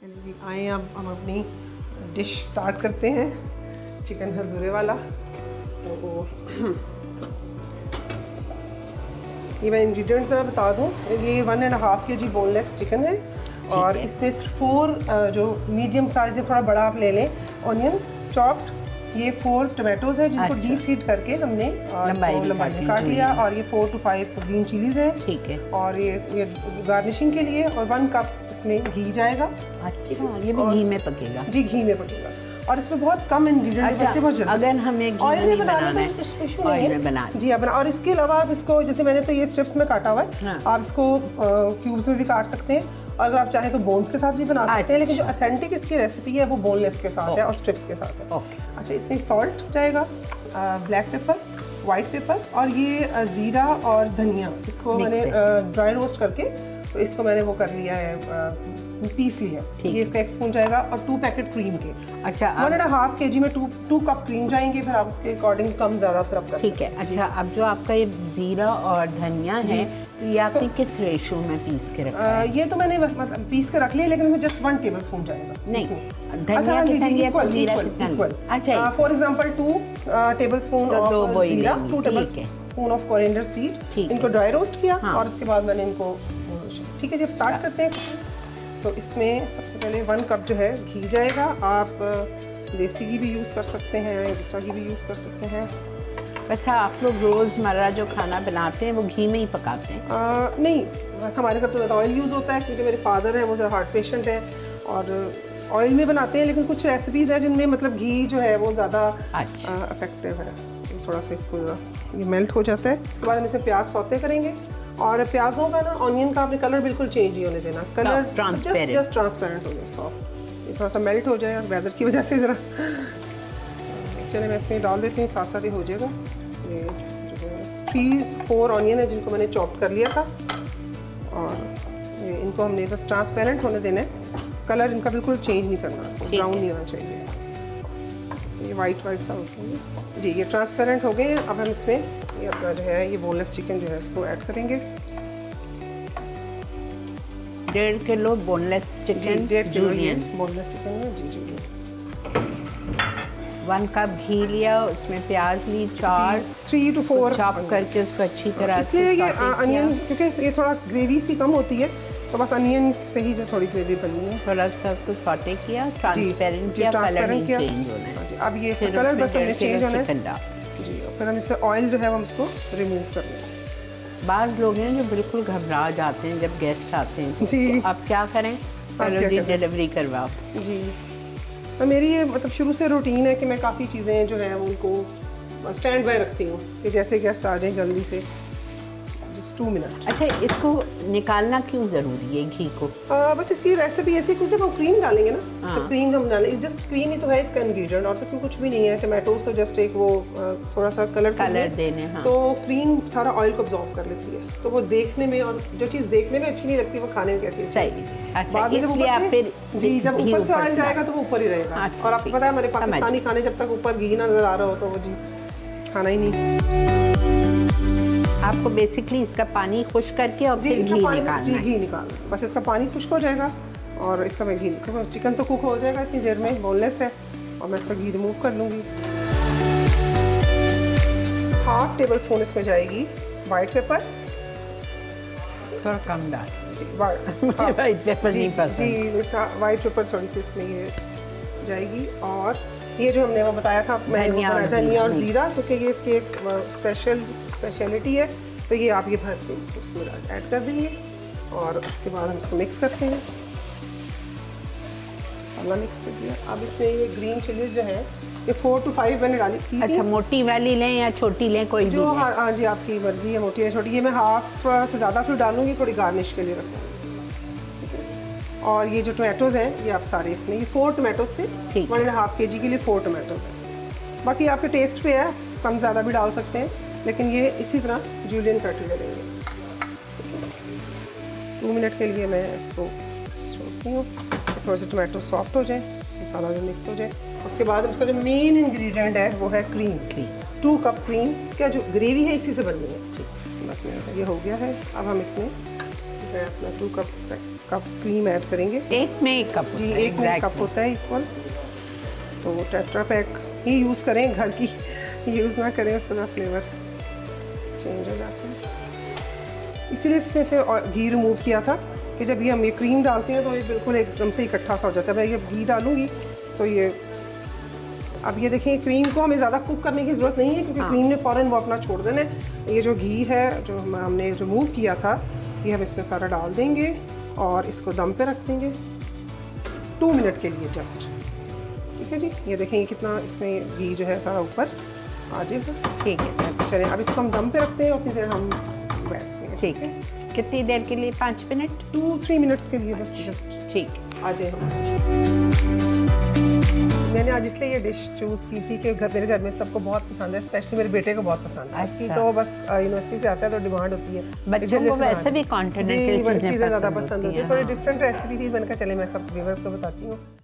चलिए जी, आए अब हम अपनी डिश स्टार्ट करते हैं, चिकन हजूरे वाला। तो ये मैं इंग्रेडिएंट्स ज़रा बता दूँ। ये 1.5 kg बोनलेस चिकन है और इसमें 4 जो मीडियम साइज है, थोड़ा बड़ा आप ले लें, ऑनियन चॉप्ड। ये 4 टमाटोज़ हैं जिनको डीसीड करके हमने लंबाई में काट लिया, और ये 4 to 5 ग्रीन चिलीज़ हैं। ठीक है। और ये गार्निशिंग के लिए, और 1 कप इसमें घी जाएगा। अच्छा, ये भी घी में पकेगा? जी, घी में पकेगा। और इसमें बहुत कम इंग्रेडिएंट हैं। अच्छा, बहुत जल्दी। अगर हमें ऑयल में बनाना है तो इशू नहीं है जी, आप और इसके अलावा आप इसको, जैसे मैंने तो ये स्ट्रिप्स में काटा हुआ है, आप इसको क्यूब्स में भी काट सकते हैं, और अगर आप चाहें तो बोन्स के साथ भी बना सकते हैं। लेकिन जो ऑथेंटिक इसकी रेसिपी है वो बोनलेस के साथ है और स्ट्रिप्स के साथ है। अच्छा, इसमें सॉल्ट जाएगा, ब्लैक पेपर, वाइट पेपर, और ये ज़ीरा और धनिया, इसको मैंने ड्राई रोस्ट करके, तो इसको मैंने वो कर लिया है, पीस लिया। ये इसका 1 स्पून जाएगा, और 2 पैकेट क्रीम के। अच्छा, 1.5 kg में 2 कप क्रीम जाएंगे, फिर आप उसके अकॉर्डिंग कम ज़्यादा फिर आप कर सकते हैं। ठीक है। अच्छा, अब जो आपका ये ज़ीरा और धनिया है, ये आपने किस रेशो में पीस के रखा है? ये तो मैंने मतलब पीस के रख लिया, लेकिन इसमें जस्ट 1 टेबलस्पून जाएगा। नहीं, धनिया इक्वल। अच्छा, for example 2 tablespoon of jeera, 2 tablespoon of coriander seed, इनको ड्राई रोस्ट किया, और उसके बाद मैंने इनको, ठीक है, जब स्टार्ट करते हैं तो इसमें सबसे पहले 1 कप जो है घी जाएगा। आप देसी घी भी यूज़ कर सकते हैं, दूसरा घी भी यूज़ कर सकते हैं। वैसे आप लोग रोज़मर्रा जो खाना बनाते हैं वो घी में ही पकाते हैं? नहीं, बस हमारे घर तो ज़्यादा ऑयल यूज़ होता है, क्योंकि मेरे फादर हैं वो ज़रा हार्ट पेशेंट है, और ऑयल में बनाते हैं। लेकिन कुछ रेसिपीज़ हैं जिनमें मतलब घी जो है वो ज़्यादा इफेक्टिव है। थोड़ा सा इसको ये मेल्ट हो जाता है, उसके बाद हम इसमें प्याज सौते करेंगे। और प्याज़ों का ना, ऑनियन का आपने कलर बिल्कुल चेंज नहीं होने देना, कलर जस्ट ट्रांसपेरेंट हो जाए, सॉफ्ट। ये थोड़ा सा मेल्ट हो जाए वेदर की वजह से ज़रा। चलिए मैं इसमें डाल देती हूँ, साथ साथ ही हो जाएगा। ये 3-4 ऑनियन है जिनको मैंने चॉप कर लिया था, और ये इनको हमने बस ट्रांसपेरेंट होने देना है, कलर इनका बिल्कुल चेंज नहीं करना, ब्राउन नहीं होना चाहिए। ये वाइट सा होता है जी, ये ट्रांसपेरेंट हो गए हैं। अब हम इसमें ये अपना जो है ये बोनलेस चिकन जो है इसको ऐड करेंगे। 1.5 kilo boneless chicken, 1.5 kilo boneless chicken है जी। 1 कप घी लिया, उसमें प्याज ली 4, 3 to 4 चॉप करके उसको अच्छी तरह से, इसलिए ये अनियन, क्योंकि ये थोड़ा ग्रेवी सी कम होती है, तो बस अनियन से ही जो थोड़ी ग्रेवी बननी है। थोड़ा सा उसको सॉटे किया, ट्रांसपेरेंट किया, कलर नहीं चेंज होना है। अब ये कलर बस हमने चेंज होना है जी। फिर हम इससे ऑयल जो है हम इसको रिमूव कर लेंगे। बाज़ लोग हैं जो बिल्कुल घबरा जाते हैं जब गेस्ट आते हैं जी। तो आप क्या करें? चलो जी, डिलीवरी करवाओ जी। तो मेरी ये मतलब शुरू से रूटीन है कि मैं काफ़ी चीज़ें जो है उनको स्टैंड बाय रखती हूँ, कि जैसे गेस्ट आ जाए जल्दी से, जस्ट 2 मिनट। अच्छा, इसको निकालना क्यों ज़रूरी है घी को? बस इसकी रेसिपी ऐसी, क्योंकि जब हम क्रीम डालेंगे ना, तो क्रीम हम डालें, जस्ट क्रीम ही तो है इसका इंग्रेडिएंट, और इसमें कुछ भी नहीं है। टमाटोज तो जस्ट एक वो थोड़ा सा कलर देने, तो क्रीम सारा ऑयल को अब्जॉर्ब कर लेती है, तो वो देखने में, और जो चीज़ देखने में अच्छी नहीं लगती वो खाने में कैसी सही। अच्छा, इसलिए आप फिर जी, जब ऊपर से ऑयल जाएगा तो वो ऊपर ही रहेगा। और आपको पता है हमारे पाकिस्तानी खाने जब तक ऊपर घी ना नजर आ रहा हो तो वो जी खाना ही नहीं। आपको बेसिकली इसका पानी खुश्क करके और फिर घी निकालना है। घी निकालना, बस इसका पानी खुश्क हो जाएगा और इसका मैं घी, चिकन तो कुक हो जाएगा इतनी देर में, बोनलेस है, और मैं इसका घी रिमूव कर लूँगी। 1/2 टेबलस्पून इसमें जाएगी वाइट पेपर, थोड़ा कम डाल जी। मुझे वाइट पेपर नहीं पसंद जी, वाइट पेपर थोड़ी सी इसमें ये जाएगी। और ये जो हमने वो बताया था, मैंने बताया धनिया और ज़ीरा, क्योंकि ये इसकी एक स्पेशलिटी है, तो ये आप ये भर के इसमें ऐड कर देंगे, और उसके बाद हम इसको मिक्स करते हैं। मसाला मिक्स कर दिया। अब इसमें ये ग्रीन चिलीज जो है ये 4 to 5 मैंने डाली थी। अच्छा, मोटी वाली लें या छोटी लें, कोई जो? हाँ जी, आपकी मर्जी है, मोटी है छोटी। ये मैं हाफ से ज़्यादा फिर डालूंगी, थोड़ी गार्निश के लिए रखूँगी। और ये जो टमाटोज़ हैं ये आप सारे इसमें, ये 4 टमाटोज़ थे, 1.5 kg के लिए 4 टमाटोज़ हैं। बाकी आपके टेस्ट पे है, कम ज़्यादा भी डाल सकते हैं, लेकिन ये इसी तरह जूलियन कट ले लेंगे। 2 मिनट के लिए मैं इसको छोड़ती हूँ, थोड़े से टमाटो सॉफ्ट हो जाए, मसाला जो मिक्स हो जाए। उसके बाद उसका जो मेन इंग्रेडिएंट है वो है क्रीम। 2 कप क्रीम, क्या जो ग्रेवी है इसी से बननी है। ठीक, बस मेरा ये हो गया है। अब हम इसमें इसमें अपना 2 कप क्रीम ऐड करेंगे। एक में 1 कप जी, एक में 1 कप होता है इक्वल। तो टेट्रा पैक ही यूज़ करें, घर की यूज़ ना करें, उसका ना फ्लेवर चेंज हो जाता है। इसीलिए इसमें से घी रिमूव किया था कि जब ये हम ये क्रीम डालते हैं तो ये बिल्कुल एकदम से इकट्ठा सा हो जाता है। मैं ये घी डालूंगी तो ये, अब ये देखें, क्रीम को हमें ज़्यादा कुक करने की ज़रूरत नहीं है क्योंकि क्रीम ने फ़ौरन वो अपना छोड़ देना है। ये जो घी है जो हमने रिमूव किया था, ये हम इसमें सारा डाल देंगे और इसको दम पे रख देंगे 2 मिनट के लिए जस्ट। ठीक है जी, ये देखेंगे कितना इसमें घी जो है सारा ऊपर आ जाएगा। ठीक है, चलें अब इसको हम दम पे रखते हैं और फिर हम बैठते हैं। ठीक है। कितनी देर के लिए? 5 मिनट? 2-3 मिनट्स के लिए बस जस्ट। ठीक, आ जाए हम। मैंने आज इसलिए ये डिश चूज़ की थी कि मेरे घर में सबको बहुत पसंद है, स्पेशली मेरे बेटे को बहुत पसंद है। इसकी तो बस यूनिवर्सिटी से आता है तो डिमांड होती है। बच्चों को वैसे भी कॉन्टिनेंटल चीज़ें ज़्यादा पसंद होती है। थोड़ी डिफरेंट रेसिपी थी, मैंने कहा चले मैं सब व्यूअर्स को बताती हूँ।